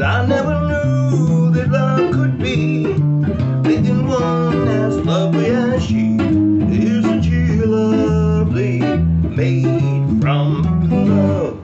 I never knew that love could be making one as lovely as she. Isn't she lovely, made from love?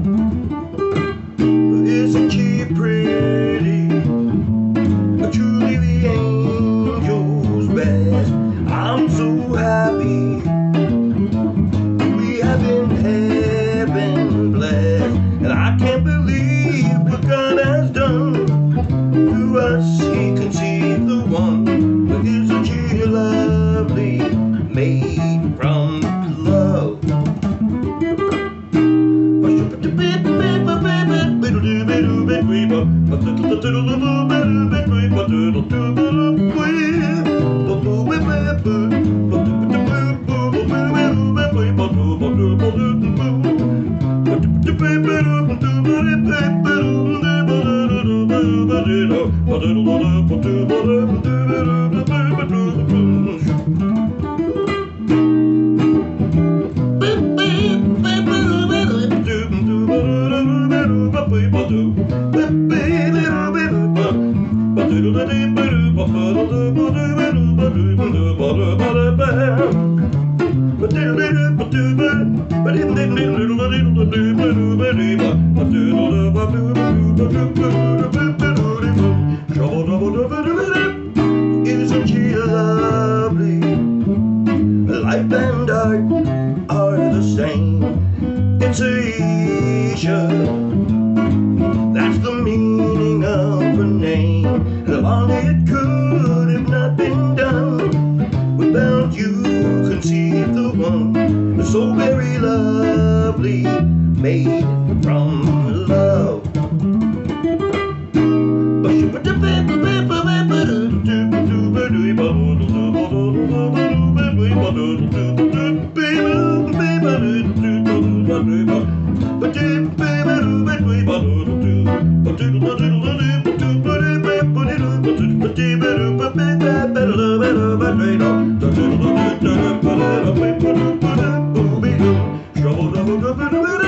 Isn't she pretty, truly the angel's best? I'm so happy we have been heaven blessed, and I can't believe what God has done to us. He conceived the one. Isn't she lovely, made from love? Isn't she lovely? Life and art are the same. It's Asia, that's the meaning of her name. And long it could have not been done without you conceived the one so very lovely, made from love. Trouble,